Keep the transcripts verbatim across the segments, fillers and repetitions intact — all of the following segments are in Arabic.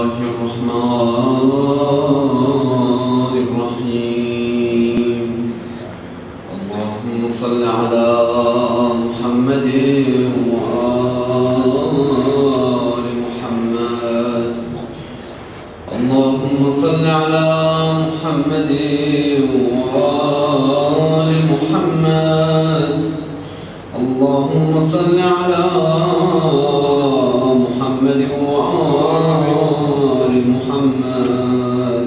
الله الرحمن الرحيم. اللهم صل على محمد وآل محمد. اللهم صل على محمد وآل محمد. اللهم صل على محمد وآل محمد.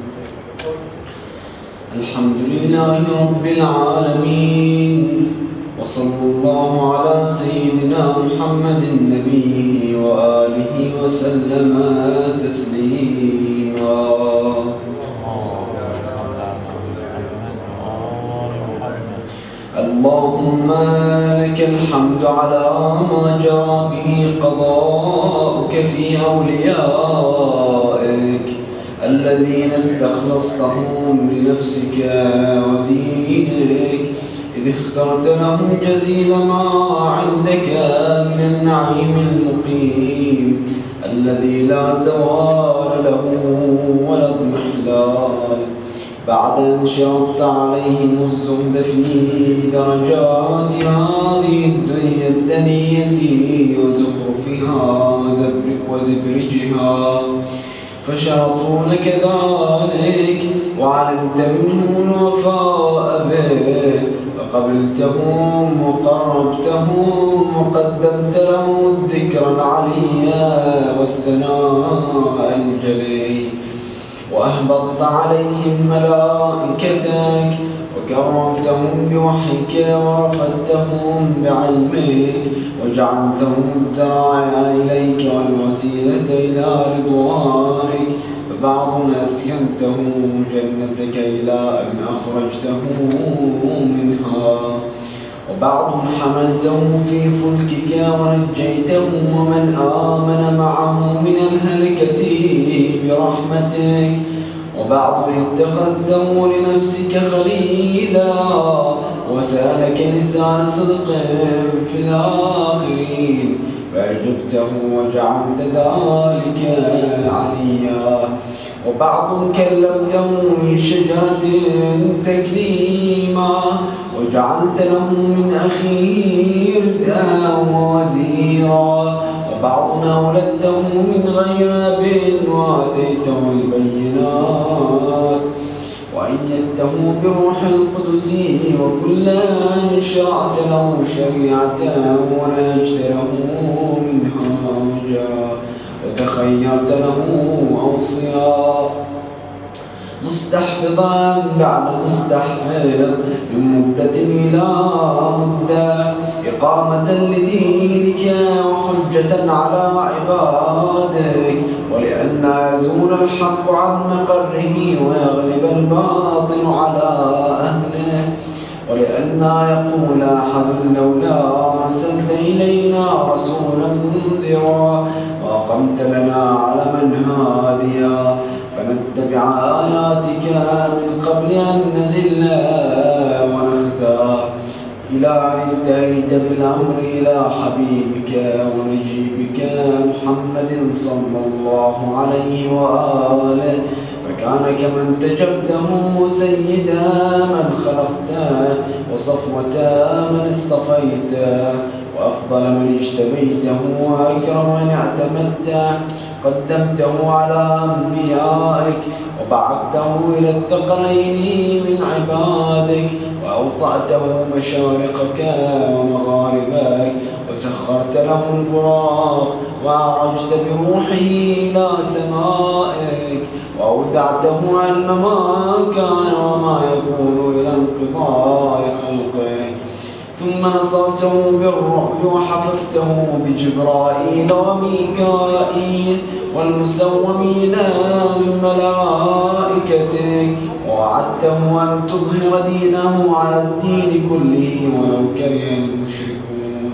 الحمد لله رب العالمين، وصلى الله على سيدنا محمد نبيه وآله وسلم تسليما. اللهم لك الحمد على ما جرى به قضاؤك في أوليائك الذين استخلصتهم لنفسك ودينك، إذ اخترت لهم جزيل ما عندك من النعيم المقيم الذي لا زوال له ولا اضمحلال، بعد أن شرطت عليهم الزهد في درجات هذه الدنيا الدنية وزخرفها وزبرجها، فشرطوا لك ذلك وعلمت منهم الوفاء به، فقبلتهم وقربتهم وقدمت لهم الذكر العلي والثناء الجلي، وأهبطت عليهم ملائكتك وكرمتهم بوحيك ورفدتهم بعلمك، وجعلتهم الذراع إليك والوسيلة إلى رضوانك، فبعضهم أسكنته جنتك إلى أن أخرجته منها، وبعضهم حملته في فلكك ونجيته ومن آمن معه من الهلكة برحمتك، وبعضهم اتخذته لنفسك خليلا وسألك لسان صدق في الآخرين، فأجبته وجعلت ذلك عليا، وبعضهم كلمته من شجرة تكليما، وجعلت له من أخيه ردا ووزيرا، وبعضنا ولدته من غير أب وآتيته البينات وأيدته بروح القدس، وكلا شرعت له شريعة ونهجت له منهاجا وتخيرت له أوصيا، مستحفظا بعد مستحفظ من مدة إلى مدة، إقامة لدينك وحجة على عبادك، ولئلا يزول الحق عن مقره ويغلب الباطل على أهله، ولئلا يقول أحد لولا أرسلت إلينا رسولا منذرا وأقمت لنا علما هاديا فنتبع آياتك من قبل أن نذل ونخزى، إلى أن انتهيت بالأمر إلى حبيبك ونجيبك محمد صلى الله عليه وآله، فكان كمن تجبته سيدا من خلقته وصفوة من اصطفيته وأفضل من اجتبيته وأكرم من اعتمدته، قدمته على أنبيائك وبعثته إلى الثقلين من عبادك، وأوطأته مشارقك ومغاربك، وسخرت له البراق وعرجت بروحه إلى سمائك، وأودعته علم ما كان وما يكون إلى انقضاء خلقك، ثم نصرته بالرعب وحففته بجبرائيل وميكائيل والمسومين من ملائكتك، ووعدته أن تظهر دينه على الدين كله ولو كره المشركون،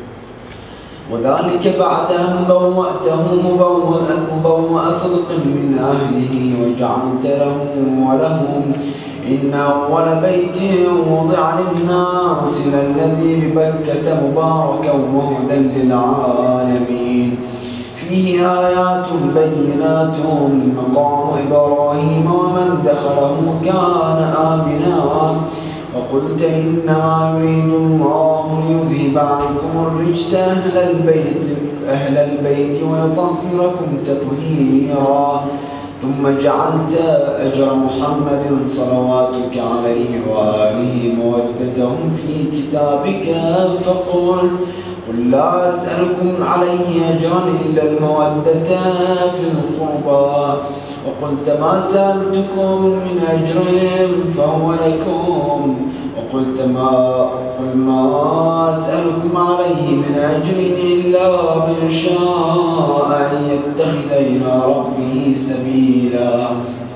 وذلك بعد أن بوأته مبوأ صدق من أهله، وجعلت له ولهم إن أول بيت وضع للناس للذي ببكة مباركا وهدى للعالمين، فيه فيه آيات بينات مقام إبراهيم ومن دخله كان آمنا وقلت إنما يريد الله ليذهب عنكم الرجس أهل البيت أهل البيت ويطهركم تطهيرا ثم جعلت أجر محمد صلواتك عليه وآله مودتهم في كتابك فقلت قل لا أسألكم عليه أجرا إلا المودة في القربى وقلت ما سألتكم من أجر فهو لكم وقلت ما قل ما أسألكم عليه من أجر إلا من شاء أن يتخذ إلى ربه سبيلا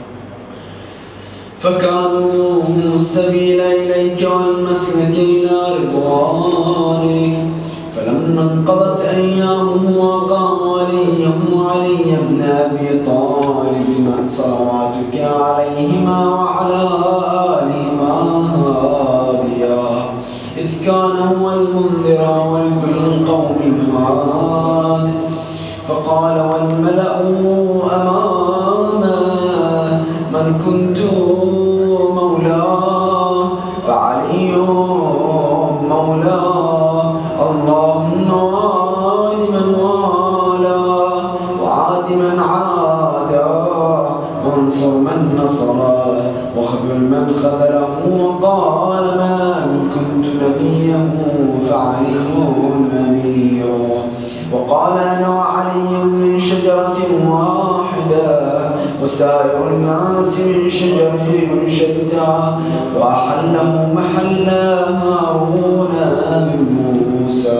فكانوا هم السبيل إليك والمسلك إلى رضوانك فلما انقضت أيامه وقام وليه علي بن أبي طالب صلواتك عليهما وعلى آلهما هاديا إذ كان هو المنذر ولكل قوم هاد فقال والملأ أمامه من كنت مولاه فعلي مولاه اللهم وعاد من والاه وعاد من عاداه وانصر من نصره واخذل من خذله وقال ما كنت نبيه فعلي أمير وقال أنا وعلي من شجرة واحدة وسائر الناس من شجر شتى وأحله محل هارون من موسى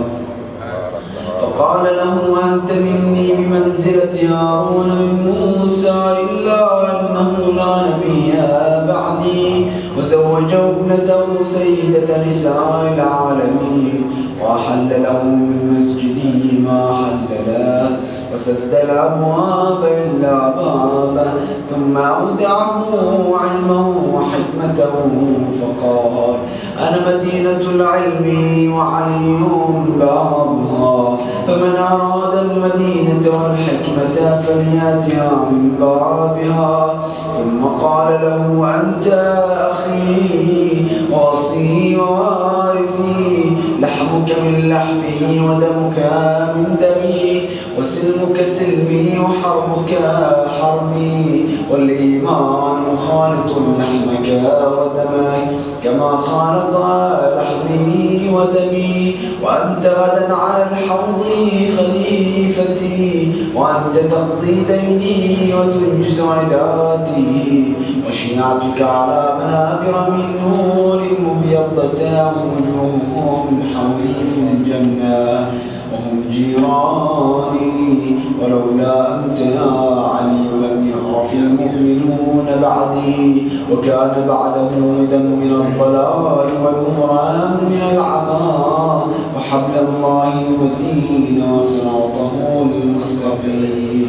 فقال له أنت مني بمنزلة هارون من موسى إلا أنه لا نبي بعدي وزوجه ابنته سيدة نساء العالمين وأحل له من مسجده ما حل له وسد الأبواب إلا بابه ثم أودعه علمه وحكمته فقال أنا مدينة العلم وعلي بابها فمن أراد المدينة والحكمة فليأتها من بابها ثم قال له أنت أخي واصي ووارثي لحمك من لحمي ودمك من دمي وسلمك سلمي وحربك حربي والإيمان مخالط لحمك ودمك كما خالط لحمي ودمي وأنت غدا على الحوض خليفتي وأنت تقضي ديني وتنجز عداتي وشيعتك على منابر من نور مبيضة وجوههم حولي في الجنة وهم جيراني ولولا أنت يا علي لم يعرف المؤمنون بعدي وكان بعده هدى من الضلال ونورا من العمى وحبل الله المتين وصراطه المستقيم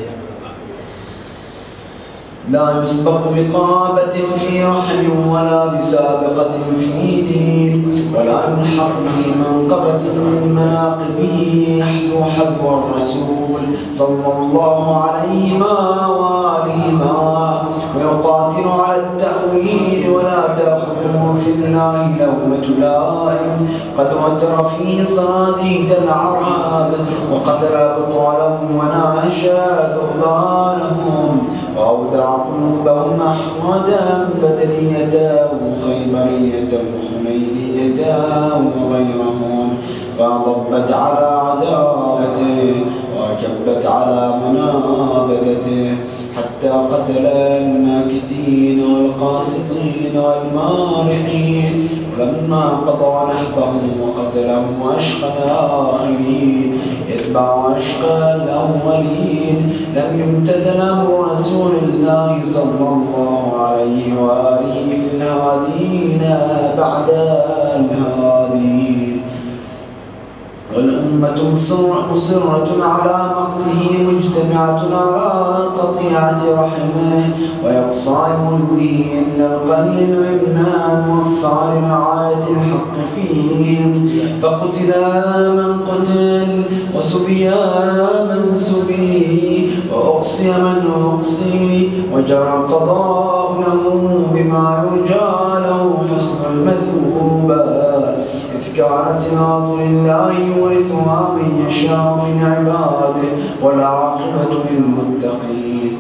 لا يسبق بقرابة في رحم ولا بسابقة في دين ولا يلحق في منقبة من مناقبه يحذو حذو الرسول صلى الله عليهما وآلهما ويقاتل على التأويل ولا تأخذه في الله لومة لائم قد وتر فيه صناديد العرب وقتل أبطالهم وناهش ذهبانهم وأودع قلوبهم أحمدا بدرية وخيبرية وحنينية وغيرهم فضبت على عداوته وكبت على منابذته حتى قتل الماكثين والقاسطين والمارقين ولما قضى نحبه وقتله أشقى الآخرين يتبع أشقى الأولين لم يمتثل أمر رسول الله صلى الله عليه وآله في الهادين بعد الهادين والأمة أمة مصرة على مقته مجتمعة على قطيعة رحمه ويقصى ملده إلا القليل ممن وفى لرعاية الحق فيهم، فقتل من قتل وسبي من سبي وأقصي من أقصي، وجرى القضاء له بما يرجى له حسن المثوبة، إذ كانت الأرض لله يورثها من يشاء من عباده والعاقبة للمتقين.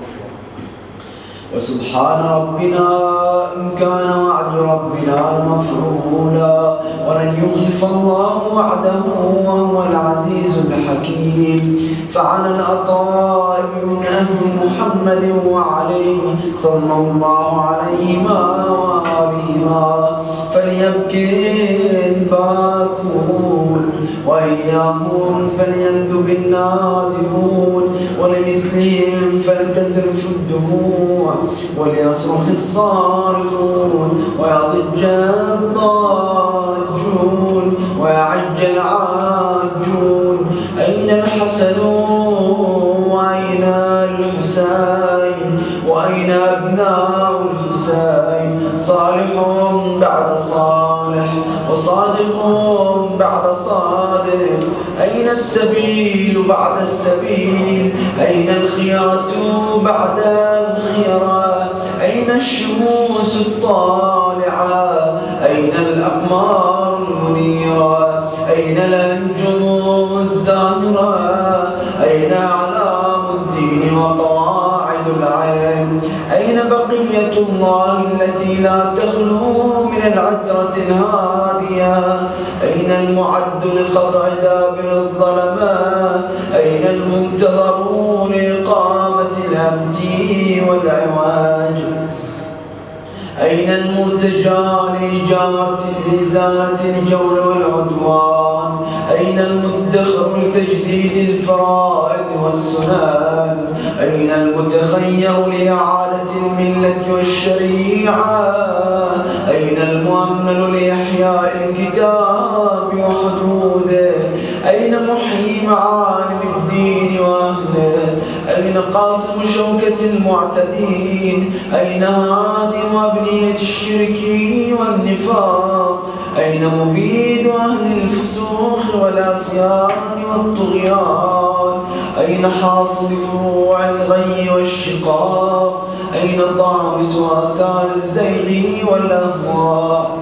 وسبحان ربنا إن كان وعد ربنا لمفعولا، ولن يخلف الله وعده وهو العزيز الحكيم. فعلى الأطائب من أهل محمد وعليه صلى الله عليهما وآلهما فليبكي الباكون، وإياهم فليندب النادبون، ولمثلهم فلتذرف الدموع وليصرخ الصارخون ويضج الضاجون ويعج العاجون. أين الحسن وأين الحسين وأين أبناء الحسين؟ صالح بعد صالح وصادق بعد صادق. أين السبيل بعد السبيل؟ أين الخيرة بعد الخيرة؟ أين الشموس الطالعة؟ أين الأقمار المنيرة؟ أين الأنجم الزاهرة؟ أين أعلام الدين وقواعد العلم؟ أين بقية الله التي لا تخلو من العترة الهادية؟ أين المعد لقطع دابر الظلماء؟ أين المنتظرون لإقامة الهمت والعواج؟ أين المرتجى لإزالة الجور والعدوان؟ أين المدخر لتجديد الفرائض والسنن؟ أين المتخير لإعادة الملة والشريعة؟ أين المؤمل لإحياء الكتاب وحدوده؟ أين محيي معالم الدين وأهله؟ أين قاصم شوكة المعتدين؟ أين هادم أبنية الشرك والنفاق؟ أين مبيد أهل الفسوق والعصيان والطغيان؟ أين حاصل فروع الغي والشقاق؟ أين طامس آثار الزيغ والأهواء؟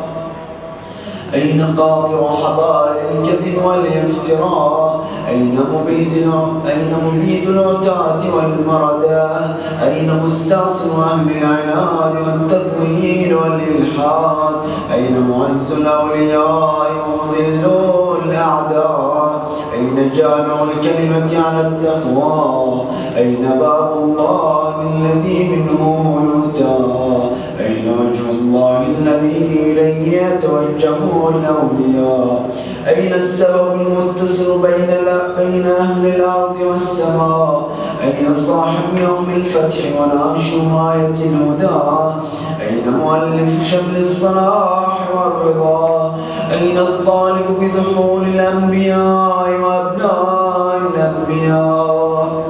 أين قاطع حبال الكذب والافتراء؟ أين مبيد أين مبيد العتاة والمردى؟ أين مستأصل أهل العناد والتضليل والإلحاد؟ أين معز الأولياء ومذل الأعداء؟ أين جامع الكلمة على التقوى؟ أين باب الله الذي منه يؤتى؟ أين وجه الله الذي إليه يتوجه الأولياء؟ أين السبب المتصل بين بين أهل الأرض والسماء؟ أين صاحب يوم الفتح وناشر آية الهدى؟ أين مؤلف شمل الصلاح والرضا؟ أين الطالب بذحول الأنبياء وأبناء الأنبياء؟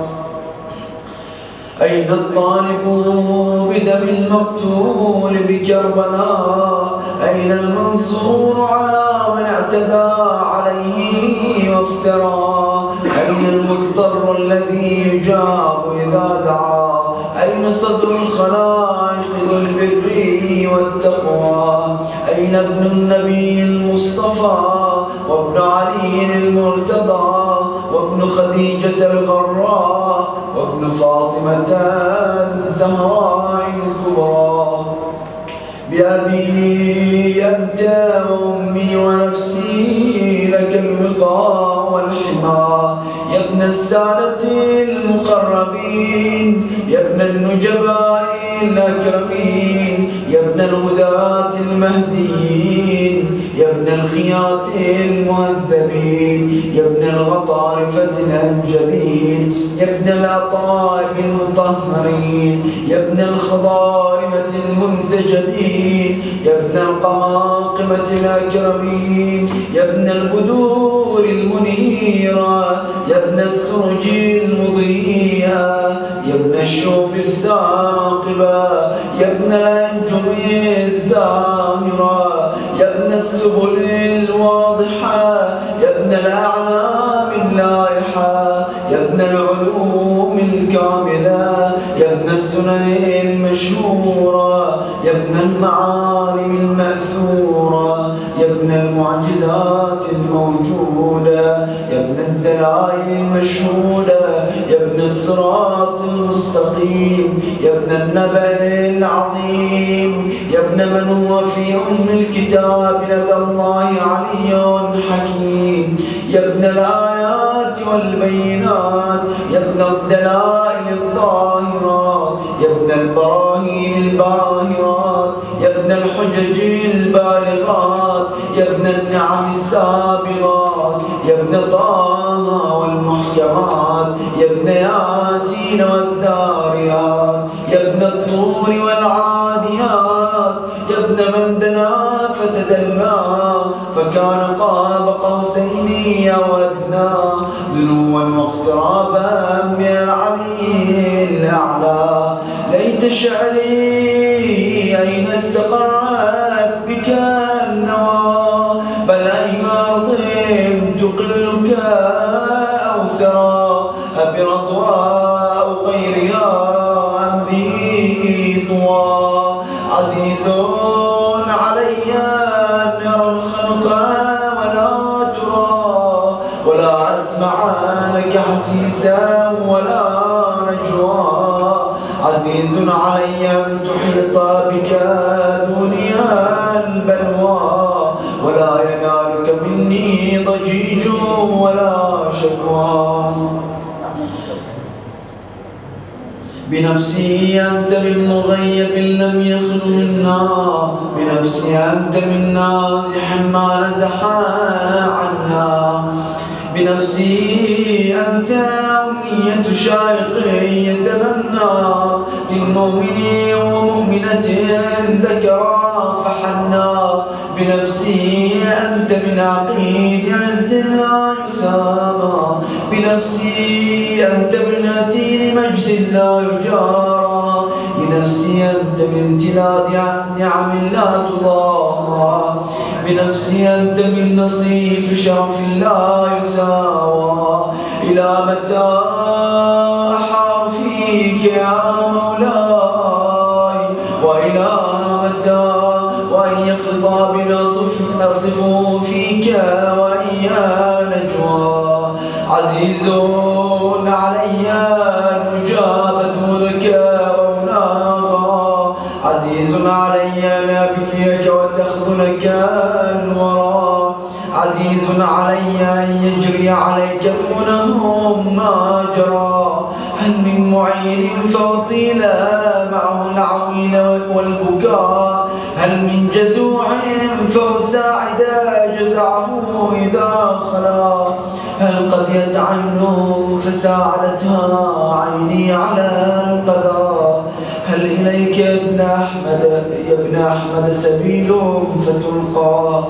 أين الطالب بدم المقتول بكربلاء؟ أين المنصور على من اعتدى عليه وافترى؟ أين المضطر الذي يجاب إذا دعا؟ أين صدر الخلائق ذو البر والتقوى؟ أين ابن النبي المصطفى وابن علي المرتضى وابن خديجة الغراء وابن فاطمة الزهراء الكبرى؟ بأبي أنت وأمي ونفسي لك الوقاء والحمى، يا ابن السادة المقربين، يا ابن النجباء الأكرمين، يا ابن الهداة المهديين، يا ابن الخياط المهذبين، يا ابن الغطارفة الأنجبين، يا ابن الأطائب المطهرين، يا ابن الخضارمة المنتجبين، يا ابن القماقمة الأكرمين، يا ابن البدور المنيرة، يا ابن السرج المضيئة، يا ابن الشوب الثاقبة، يا ابن الأنجم الزاهرة، يا ابن السبل الواضحة، يا ابن الأعلام اللائحة، يا ابن العلوم الكاملة، يا ابن السنن المشهورة، يا ابن المعالم المأثورة، يا ابن المعجزات الموجودة، يا ابن الدلائل المشهودة، يا ابن الصراط المستقيم، يا ابن النبأ العظيم، يا ابن من هو في أم الكتاب لدى الله علي حكيم، يا ابن الآيات والبينات، يا ابن الدلائل الظاهرات، يا ابن البراهين الباهرات، يا ابن الحجج البالغات، يا ابن النعم السابغات، يا ابن طه والمحكمات، يا ابن ياسين والذاريات، يا ابن الطور والعاديات، يا ابن من دنا فتدلى فكان قاب قوسين أو أدنى، دنوا واقترابا من العلي الأعلى. ليت شعري أين استقرت بك النوى، بل أي أرض تقلك أو ثرى، أبرضواء غيرها أم ذي طوى. عزيز علي أن يرى الخلق ولا ترى، ولا أسمع لك حسيسا ولا نجوى. عزيز علي أن تحيط بك دنيا البلوى، ولا ينالك مني ضجيج ولا شكوى. بنفسي أنت من مغيب لم يخل منا، بنفسي أنت من نازح ما نزح عنا، بنفسي أنت أمنية شائق يتمنى، من مؤمن ومؤمنة ذكرى فحنا، بنفسي أنت من عقيد عز لا يسامى، بنفسي أنت من هدين مجد لا يجارى، بنفسي أنت من امتلاذ نعم لا تضاهى، بنفسي أنت من نصيف شرف لا يساوى. إلى متى أحار فيك يا مولاي، وإلى متى وأي خطاب أصف فيك وأي نجوى. عزيز علي أن أجاب دونك وناغى، عزيز علي أن أبكيك وتخذلك الورى، عزيز علي أن يجري عليك دونهم ما جرى. هل من معين فأطيل معه العويل والبكاء، هل من جزوع فأساعد جزعه إذا خلا، هل قضيت عينه فساعدتها عيني على القضاء. هل إليك يا ابن أحمد يا ابن أحمد سبيل فتلقى،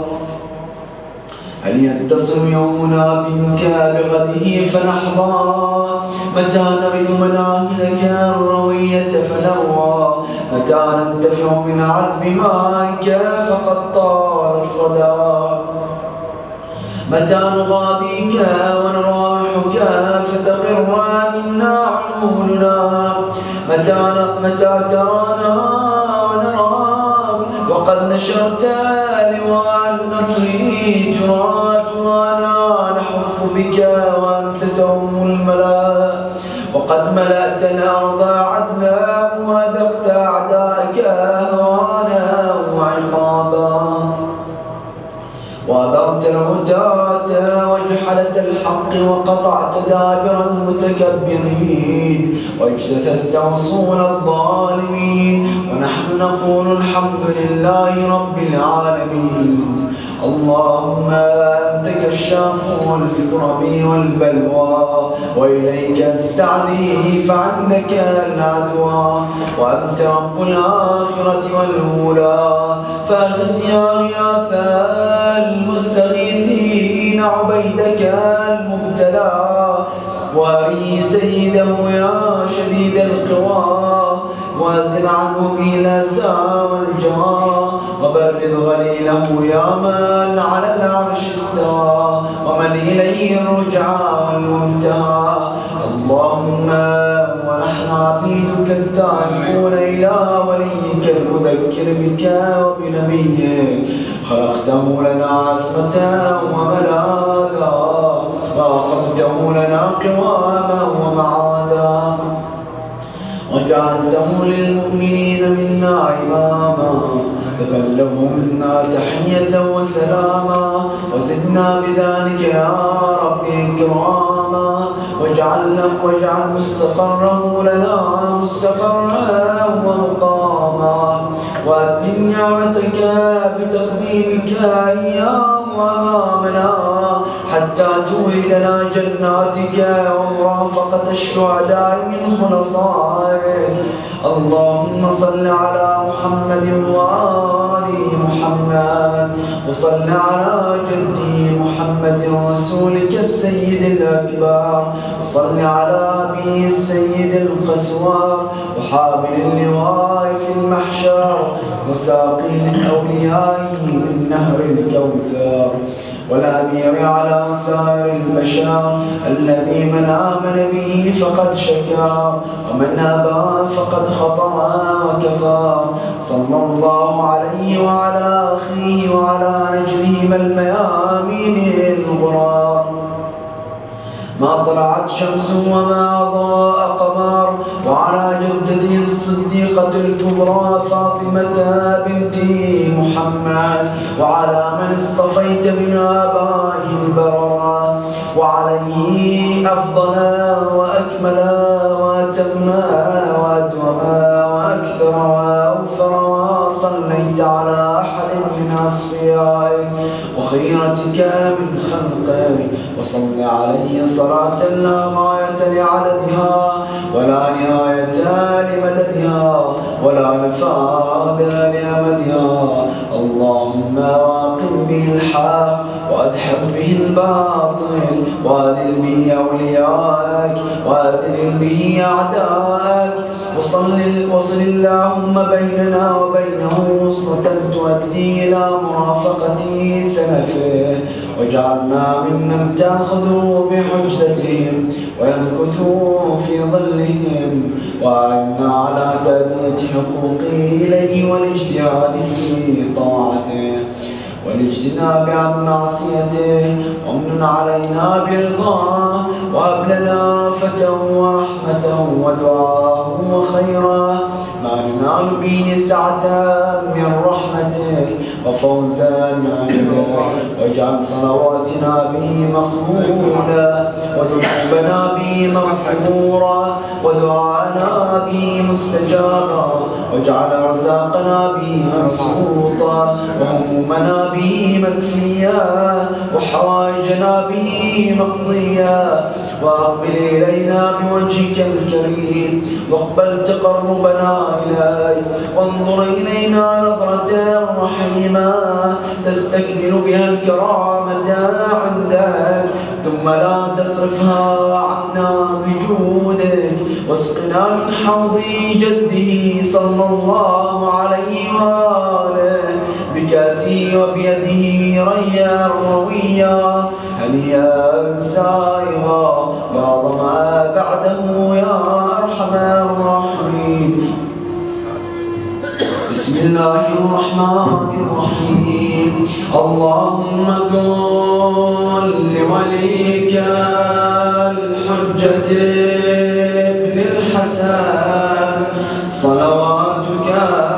هل يتصل يومنا منك بغده فنحظى، متى نرد مناهلك الروية فنروى، متى ننتفع من عذب مائك فقد طال الصدى، متى نغاديك ونراحك فتقر منا عيوننا، متى متى ترانا ونراك وقد نشرت لواء النصر ترى ترانا نحف بك وأنت توم الملا، وقد ملأت الأرض عدلا وذقت أعداءك هوانا وعقابا، وأبرت العتاة وجحلت الحق وقطعت دابر المتكبرين واجتثثت أصول الظالمين، ونحن نقول الحمد لله رب العالمين. اللهم أنت كشاف الكرب والبلوى وإليك السعدي فعندك العدوى وأنت رب الآخرة والأولى فأغث يا غياث المستغيثين عبيدك المبتلى واري سيده يا شديد القوى وازل عنه بالأسى والجوى وبرد غليله يا من على العرش استوى ومن إليه الرجعى والمنتهى اللهم ونحن عبيدك التائبون إلى وليك المذكر بك وبنبيك خلقته لنا عصمة وملاذا وأقمته لنا قواما ومعاذا وجعلته للمؤمنين منا إماما فبلغوا منا تحية وسلاما وزدنا بذلك يا رب إكراما واجعلنا واجعل مستقره لنا مستقرا ومقاما وأتمم نعمتك بتقديمك إياه أمامنا حتى توردنا جناتك ومرافقة الشهداء من خلصائك اللهم صل على محمد وآل محمد وصل على جدي محمد رسولك السيد الأكبر وصل على أبي السيد القسوار وحامل اللواء في المحشر وساقي الأولياء من نهر الكوثر والأمير على سائر البشر الذي من آمن به فقد شكر ومن أبى فقد خطر وكفر صلى الله عليه وعلى أخيه وعلى نجلهما الميامين الغرار ما طلعت شمس وما أضاء قمر وعلى جدته الصديقة الكبرى فاطمة بنت محمد وعلى من اصطفيت من آبائه البررة وعليه أفضل وأكمل وأتم وأدوم وأكثر وأوفر وصليت على أحد من أصفيائك وخيرتك من خلقك وصل عليه صلاة لا غاية لعددها ولا نهاية لمددها ولا نفاد لأمدها اللهم واقم به الحق وأدحق به الباطل وأذل به أولياءك وأذل به أعداءك وصل وصل اللهم بيننا وبينه وصلة تؤدي إلى مرافقة سلفه واجعلنا ممن تأخذوا بحجتهم ويمكثوا في ظلهم وأعنا على تأدية حقوقه إليه والاجتهاد في طاعته والاجتناب عن معصيته وامن علينا برضاه وهب لنا رأفة ورحمة ودعاء وخيرا ما ننال به سعة من رحمتك وفوزا عندك واجعل صلواتنا به مقبولا وذنوبنا به مغفورا ودعاءنا به مستجابا واجعل أرزاقنا به مبسوطا وهمومنا به مكفيا وحوائجنا به مقضيا وأقبل إلينا بوجهك الكريم واقبل تقربنا إليك وانظر إلينا نظرة رحيمة تستكمل بها الكرامة عندك ثم لا تصرفها عنا بجودك واسقنا من حوض جده صلى الله عليه وآله بكاسه وبيده ريا رويا هنيئا سائغا لا ظمأ بعده يا أرحم الراحمين بسم الله الرحمن الرحيم اللهم كن لوليك الحجة ابن الحسن صلواتك